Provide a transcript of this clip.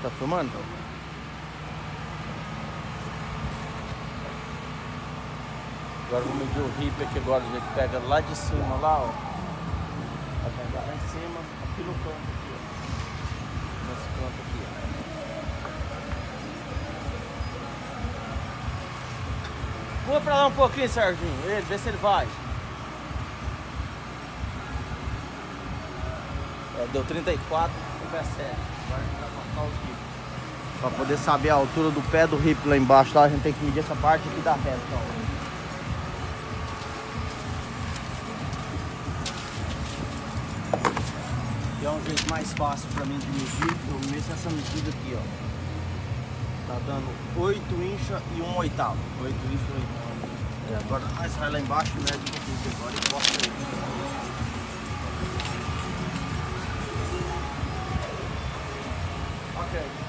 Tá filmando? Agora vou medir o hip aqui agora, a gente pega lá de cima, lá, ó. Vai pegar lá em cima, aqui no canto aqui, ó. Nesse canto aqui, ó. Vou pra lá um pouquinho, Serginho. Ele, vê se ele vai. É, deu 34, o pé certo. Agora a gente vai passar os hips. Pra poder saber a altura do pé do hip lá embaixo, tá? A gente tem que medir essa parte aqui da reta, ó. É um jeito mais fácil para mim de medir. Eu meço essa medida aqui, ó. Tá dando 8 incha e 1/8. 8 incha e 1/8. Agora nós vai lá embaixo e mede um pouquinho agora e posta aí. Ok.